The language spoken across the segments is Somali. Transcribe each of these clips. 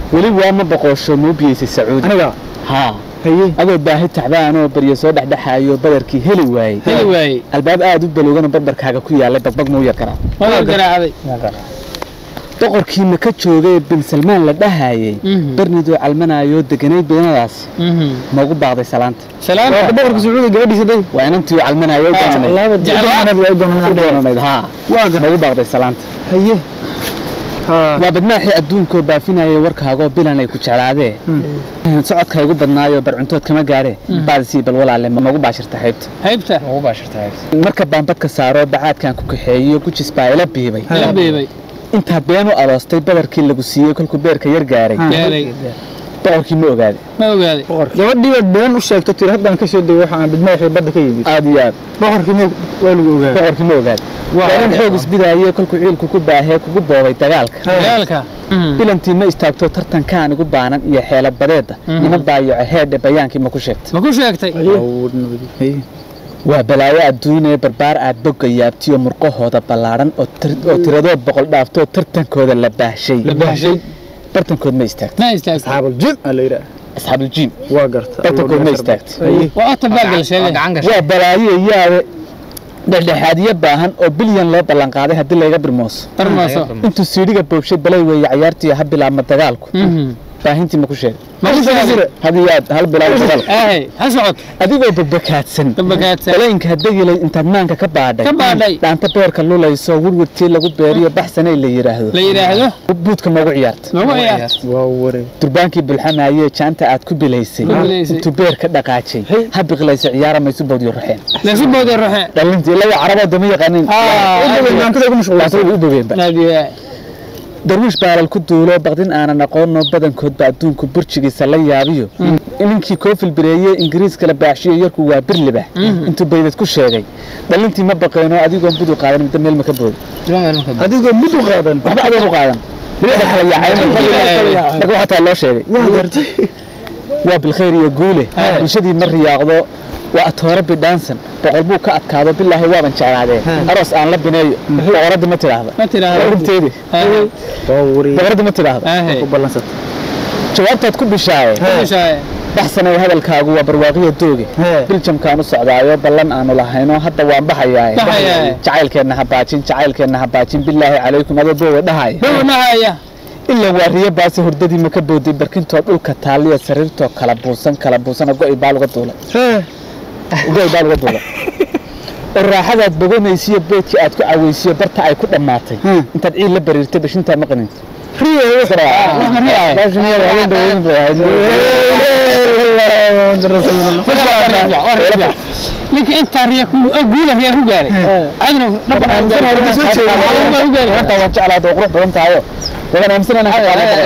ولي وما بقوش مو بيس السعودي أنا ها هي أقول باهي تعبان وبري صدح دحايو بدركي هلي واي الباب قاعد بلوغنا بدرك حاجة كويا لا بقبق مو يكره ما يقدر عادي boqorkii ma ka joogay bin Salmaan la dhahaayay barnidu calmanayo deganay beenadaas ma ugu baaqday salaanta boqorkii Sacuudiga gabadhiisa day waa inantii calmanayo ha waa ugu baaqday salaanta haye waa badnaaxi adduunka baafinaya warkaaga bilan ay ku jeclaadee socodka ugu badnaayo barcuntood kama gaare baadsi bal walaale ma ugu baashirta haybta ugu baashirta marka baanbadka saaro bacaadkan ku kaxeeyo ku jisbaa ila biibay inta beenu aroostay badarkii lagu siiyay kolku beerka yar gaaray boqorkii ma ogaaday gabadhii been u sheegtay tir haddaan ka soo day waxaan badnaaxay badda ka yimid aad iyo aad boqorkii ma ogaaday waa xoog isbidaayay kolku ciilku ku baahee kugu boobay dagaalka bilantii ma istaagto tartankaan ugu baanan iyo xeelad badeeda ina baayaco heedhe bayaankii ma ku sheegtay waa balaayo adduunye barbaar aad bogga yaabtiyo murqahooda ballaaran oo tiradood boqol dhaafto tartankooda la baahshay tartankood ma istaagtay asxaabul jiim waa garta tartankood ma istaagtay waa tabagal sheegay waa balaayo yaade dhexdhexaadiye baahan oo bilyan loo ballan qaaday haddii laga birmooso intuu siidhiga boobshay balay weeye ciyaartii ha bilaabma dagaalku baahintii ma ku sheegay hadiyaad hal bilaab dagaal ha socod adigoo babakaadsan baleenka hadagilay intaad maanka ka baadhay dhaanta beerka lulayso wurwurtii lagu beeriyo baxsanay la yiraahdo buudka noogu ciyaarta waa waray durbaankii bulxanaayee jaanta aad ku bilaysay intuu beerka dhaqaajay ha biqlayso ciyaara maysu boodiyo ruxeen dhalintii laga carabada ma yaqaanin darwiish baalal ku duulo baqdin aanan aqoonno badankoodba adduunku burjigiisa la yaabiyo ninkii koofil bireeyey ingiriiska la baaxshiyo yarku waa birliba intuu baydad ku sheegay dhalintii ma baqeeno adigoon budu qaadan midda meel ma ka boodo adigoo budu qaadan waxba adoon u qaadan waxataa loo sheegay waa bilkhayr iyo guule bulshadii ma riyaaqdo waa toora bidhaansan boqol buu ka adkaado bilaahi waaban jeclaadee aroos aan la bineeyo boqorada ma tiraahdo runteedii boqorada ma tiraahdo ku ballansata jawaabtaad ku bishaaye baxsanay hadalkaagu waa barwaaqiyo dooge biljamkaan u socdaayo ballan aanu lahayno hadda waan baxayaa jacaylkeenna ha baajin bilaahi calaykum adoo boowe dhahaya إلا وارية بس هردي مكبودي بركنتو أقول كتالية سريرتو كلا بوسن أقول يبالغ الدولة الراحة بقول نسيه بيتي أتكو عويسيه برتا أيكو دماتي أنت تقول لبريرتي بس أنت مقنن لك أنت ريك أقول يا هو قاري أنا ربنا أنت على دوقك وأنت عيو وأنا أمسنا أنا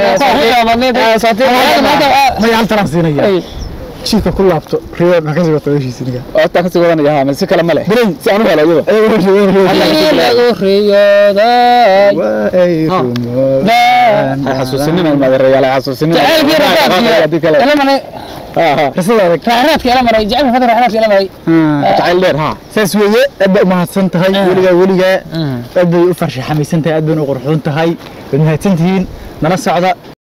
ما يعلم سينيا شيكا كل لابتو ريال ما كسبت ولا شيء سينيا أتاكسي وأنا يا من سكلا ملأ برين سأنو هلا يلا ريال حسوسني من الريال حسوسني رسالة رحلات كلام رأي جعل فترة رحلات كلام رأي تعال لير ها سوية أبدأ ما هتصنت هاي ولقى أبدأ يفرش حميسنت أبدأ نقرحون تهاي بنهاية تنتهين نرى السعادة